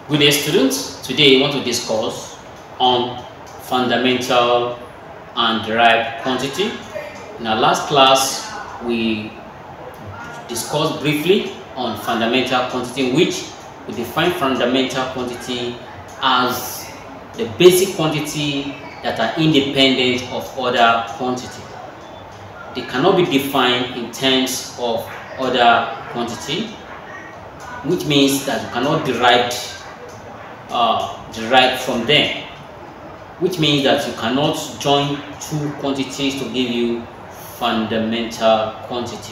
Good day, students. Today I want to discuss on fundamental and derived quantity. In our last class, we discussed briefly on fundamental quantity, in which we define fundamental quantity as the basic quantity that are independent of other quantity. They cannot be defined in terms of other quantity, which means that you cannot derive from them, which means that you cannot join two quantities to give you fundamental quantity,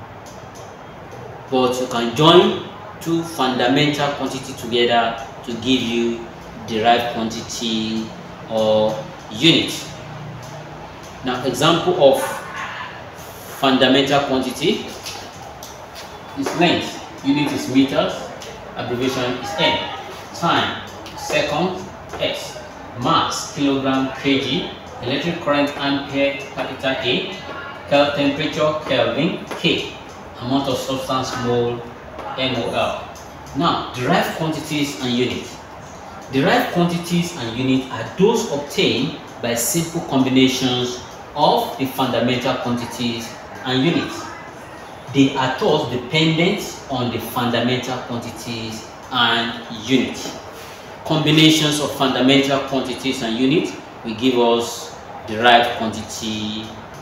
but you can join two fundamental quantity together to give you derived quantity or unit. Now, example of fundamental quantity is length, unit is meters, abbreviation is M. Time, second, S. Mass, kilogram, kg. Electric current, ampere, capital A. Temperature, Kelvin, K. Amount of substance, mole, mol. Now, derived quantities and units. Derived quantities and units are those obtained by simple combinations of the fundamental quantities and units. They are thus dependent on the fundamental quantities and units. Combinations of fundamental quantities and units will give us derived quantity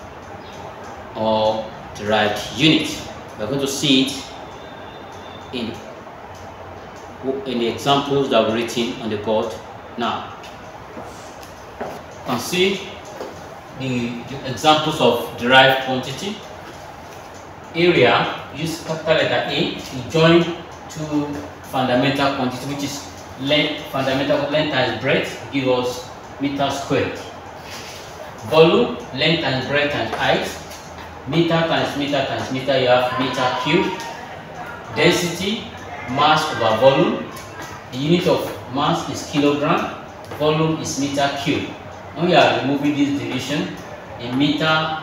or derived unit. We're going to see it in the examples that were written on the board. Now, you can see the examples of derived quantity. Area, use capital letter A to join two fundamental quantity, which is length, fundamental length times breadth, give us meter squared. Volume, length times breadth times height, meter times meter times meter, you have meter cube. Density, mass over volume. The unit of mass is kilogram, volume is meter cube. When we are removing this division, in meter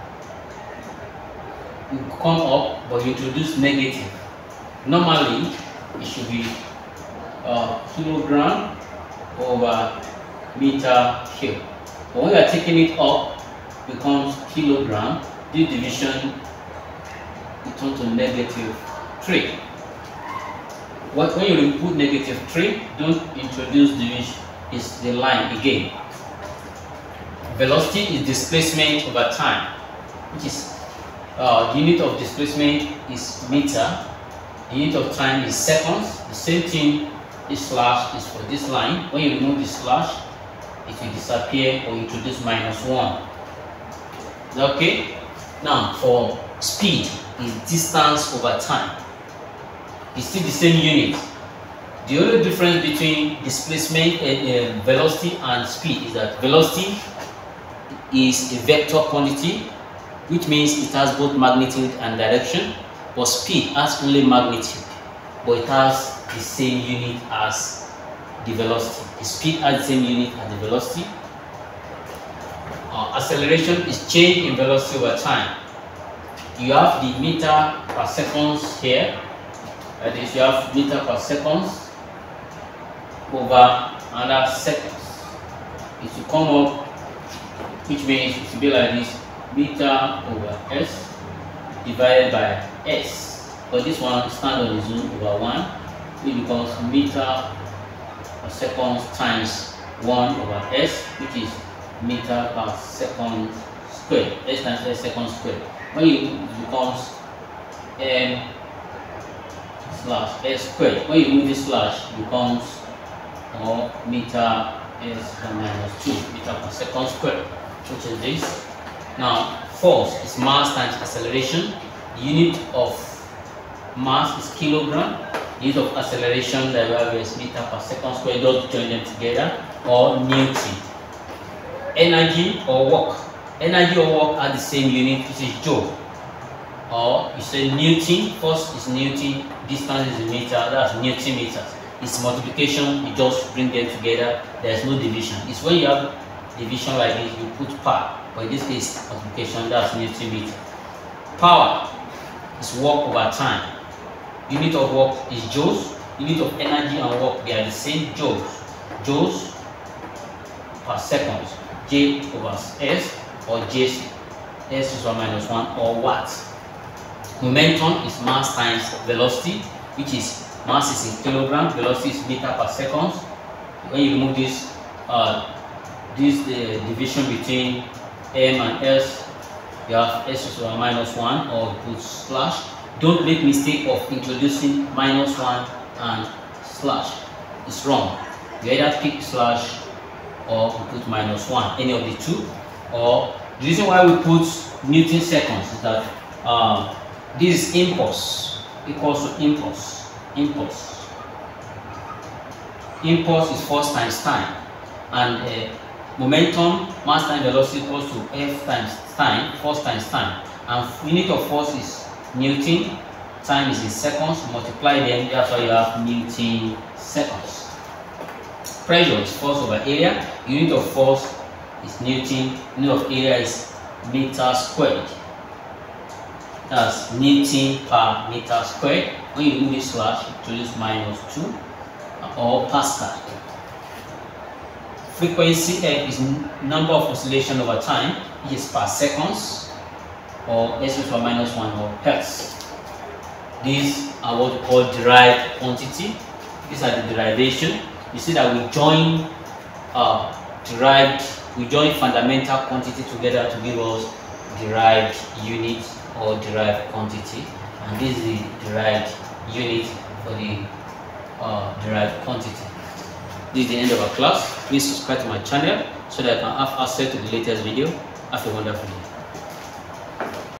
will come up, but you introduce negative. Normally, it should be kilogram over meter cube. But when you are taking it up, it becomes kilogram. This division returns to -3. When you put -3, don't introduce division. It's the line again. Velocity is displacement over time, which is the unit of displacement is meter. The unit of time is seconds. The same thing, this slash is for this line. When you remove the slash, it will disappear or introduce -1. Okay? Now, for speed, is distance over time. It's still the same unit. The only difference between displacement and velocity and speed is that velocity is a vector quantity, which means it has both magnitude and direction, but speed has only magnitude, but it has the same unit as the velocity. The speed has the same unit as the velocity. Acceleration is change in velocity over time. You have the meter per seconds here. That is, you have meter per seconds over another seconds. It will come up, which means it will be like this: meter over s divided by s. But this one stand on its own over 1, it becomes meter per second times 1 over s, which is meter per second squared. S times s second squared. When it becomes m slash s squared. When you move this slash, it becomes meter s minus 2 meter per second squared, which is this. Now, force is mass times acceleration. The unit of mass is kilogram. The unit of acceleration that we have is meter per second squared. Just join them together, or Newton. Energy or work. Energy or work are the same unit, which is joule. Or you say Newton. First is Newton. Distance is meter. That's Newton meters. It's multiplication. You just bring them together. There's no division. It's when you have division like this, you put power. But in this case, multiplication, that's Newton meter. Power is work over time. Unit of work is joules. unit of energy and work, they are the same, joules. Joules per second, J over S or JC, S1 minus 1 or watts. Momentum is mass times velocity, which is mass is in kilogram, velocity is meter per second. When you remove this division between M and S, you have S1 minus 1 or put slash. Don't make mistake of introducing minus 1 and slash. It's wrong. You either pick slash or put minus 1, any of the two. Or the reason why we put Newton seconds is that this is impulse equals to impulse. Impulse is force times time, and momentum, mass times velocity equals to F times time, force times time, and unit of force is Newton, time is in seconds, multiply them, that's why you have Newton seconds. Pressure is force over area, unit of force is Newton, unit of area is meter squared. That's Newton per meter squared. When you do this slash, you introduce minus 2 or Pascal. Frequency F is number of oscillation over time, which is per seconds, or S to minus 1 or hertz. These are what we call derived quantity. These are the derivation. You see that we join fundamental quantity together to give us derived unit or derived quantity, and this is the derived unit for the derived quantity. This is the end of our class. Please subscribe to my channel so that I can have access to the latest video. Have a wonderful day.